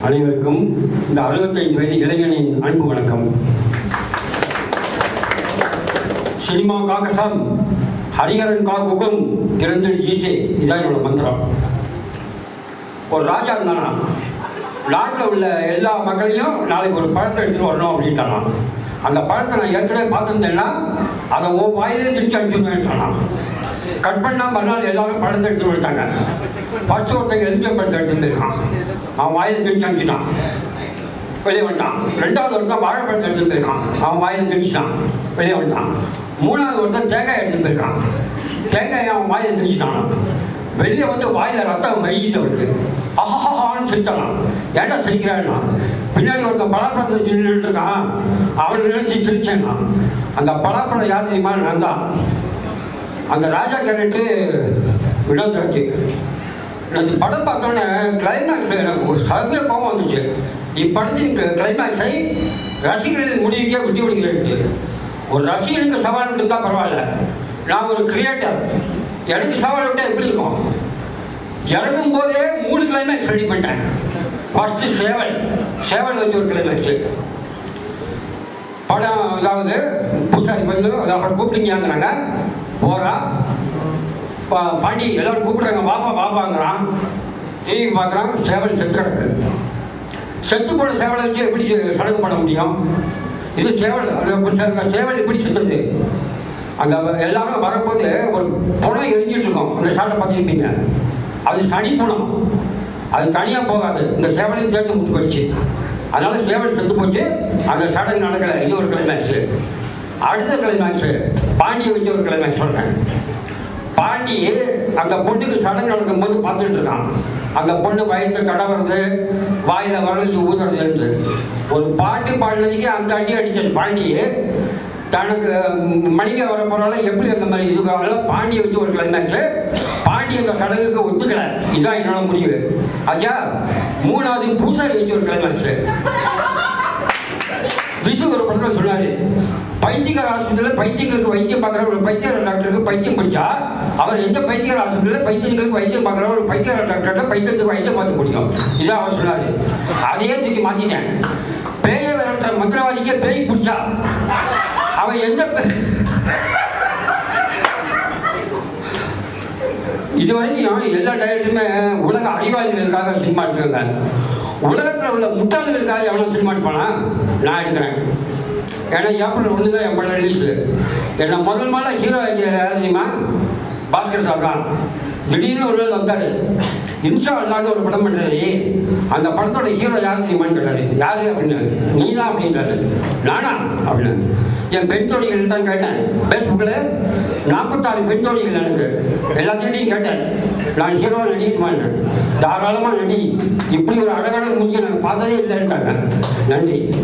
அனைவருக்கும் இந்த 65 வயது இளைஞனின் அன்பு வணக்கம். சினிமா காக்கசம் ஹரிஹரன் காக்குக்கும் திறந்தெழு ஈசே, இதான் என்னோட மந்திரம். ஒரு ராஜா இருந்தானா, நாட்டில் உள்ள எல்லா மக்களையும் நாளைக்கு ஒரு பழத்தை எடுத்துகிட்டு வரணும் அப்படின்ட்டானா. அந்த பழத்தை நான் ஏற்கனவே பார்த்துருந்தேன்னா அதை வாயிலே திணிச்சு அனுப்பிச்சுடுவேன்ட்டானா. கட் பண்ணால் மறுநாள் எல்லாரும் பழத்தை எடுத்துகிட்டு வந்துட்டாங்க. ஃபஸ்ட்டு ஒருத்தங்க எலுமிச்சம் பழத்தை எடுத்துகிட்டு போயிருக்கான், அவன் வாயில திணிச்சு அனுப்பிச்சிட்டான், வெளியே வந்துட்டான். ரெண்டாவது ஒருத்தன் வாழைப்பழத்தை எடுத்துகிட்டு போயிருக்கான், அவன் வாயில திணிச்சிட்டான், வெளியே வந்துட்டான். மூணாவது ஒருத்தன் தேங்காய் எடுத்துகிட்டு போயிருக்கான், தேங்காயை அவன் வாயில திணிச்சிட்டான், வெளியே வந்து வாயில் ரத்தம் வழியில் வருது. ஆஹான்னு சிரிச்சான். ஏன்டா சிரிக்கிறான்னா, பின்னாடி ஒருத்தன் பலாப்பழத்தை நின்றுட்டு இருக்கான், அவனை நினைச்சு சிரிச்சேன்னா. அந்த பலாப்பழம் யார் தெரியுமா? நான் தான். அந்த ராஜா கேரக்டரு வினோத்ராஜ். அந்த படம் பார்த்தோன்னே கிளைமேக்ஸ் எனக்கு ஒரு சகமே கோபம் வந்துச்சு. இப்படத்தின் கிளைமேக்ஸை ரசிகர்களின் முடிவுக்கே விட்டு விடுகிறேன். ஒரு ரசிகனுக்கு சவால் விட்டுருந்தா பரவாயில்ல, நான் ஒரு கிரியேட்டர், எனக்கு சவால் விட்டால் எப்படி இருக்கும்? இறங்கும் போதே 3 கிளைமேக்ஸ் ரெடி பண்ணிட்டேன். ஃபஸ்ட்டு சேவல் வச்சு ஒரு கிளைமேக்ஸு படம். அதாவது பூசாரி வந்து அப்புறம் கூப்பிட்டீங்கிறாங்க, போகிறா பாண்டி எல்லோரும் கூப்பிட்றாங்க, பாப்பாங்கிறான். திரும்பி பார்க்குறான், சேவல் செத்து கிடக்கு. செத்து போன சேவலை வச்சு எப்படி சடங்கு பண்ண முடியும்? இது சேவல். அந்த சேவல் எப்படி செத்துது? அந்த எல்லாரும் வரும்போது ஒரு புணம் எரிஞ்சிட்டு இருக்கும், அந்த ஷாட்டை பார்த்துருப்பீங்க. அது சனி புணம், அது தனியாக போகாது, இந்த சேவலையும் சேர்த்து முட்டு போயிடுச்சு. அதனால சேவல் செத்து போச்சு, அந்த சடங்கு நடக்கலை. இது ஒரு கிளைமேக்ஸு. அடுத்த கிளைமேக்ஸு பாண்டியை வச்சு ஒரு கிளைமேக்ஸ் சொல்கிறேன். பாண்டி அந்த பொண்ணுக்கு சடங்கு நடக்கும்போது பார்த்துட்டு இருக்கான். அந்த பொண்ணு வயிற்று கடவுறது, வாயில் வரலச்சு ஊதுறது இருந்து ஒரு பாட்டு பாடினதுக்கே அந்த அடி அடிச்சது. பாண்டி தனக்கு மனைவியை வர போகிறால எப்படி அந்த மாதிரி இதுக்காக பாண்டியை வச்சு ஒரு கிளைமேக்ஸு. பாண்டி அந்த சடங்குக்கு ஒத்துக்கலை, இதுதான் என்னோட முடிவு. ஆச்சா. மூணாவது பூசாரி வச்சு ஒரு கிளைமேக்ஸு. விசு ஒரு படத்தில் சொன்னார், பைத்தியக்கார ஆஸ்பத்திரியில் பைத்தியங்களுக்கு வைத்தியம் பார்க்குற ஒரு பைத்தியக்கார டாக்டருக்கு பைத்தியம் பிடிச்சா அவர் எந்த பைத்தியக்கார ஆஸ்பத்திரியில் பைத்தியங்களுக்கு வைத்தியம் பார்க்குற ஒரு பைத்தியக்கார டாக்டர்கிட்ட பைத்தியத்துக்கு வைத்தியம் பார்த்து முடியும். இதான் அவர் சொன்னார். அதையே தூக்கி மாற்றிட்டேன். பேயை விரட்டுற மந்திரவாதிக்கே பேய் பிடிச்சா அவன் எந்த இதுவரைக்கும் எல்லா டைரக்டருமே உலக அறிவாளிகளுக்காக சினிமா எடுத்துருக்காங்க. உலகத்தில் உள்ள முட்டாள்களுக்காக எவ்வளோ சினிமா எடுப்பானா? நான் எடுக்கிறேன். ஏன்னா ஏப்ரல் 1 தான் என் படம் ரிலீஸு. என்னை முதல் ஹீரோ யார் தெரியுமா? பாஸ்கர் சார் தான். திடீர்னு ஒரு நாள் வந்தார், இன்ஷா அல்லான்னு ஒரு படம் பண்ணுறாரு, அந்த படத்தோட ஹீரோ யார் தெரியுமான்னு கேட்டார். யார் அப்படின்னாரு. நீ தான் அப்படின்றாரு. நானா அப்படின்னா. என் பெண் தோழிகள் தான் கேட்டேன். ஃபேஸ்புக்கில் 46 பெண் தோழிகள் எனக்கு. எல்லாத்தையும் கேட்டேன், நான் ஹீரோவாக நடிக்கணுமான்னு. தாராளமாக நடி, இப்படி ஒரு அழகான மூஞ்சி நான் பார்த்ததே இல்லைன்ட்டாங்க. நன்றி.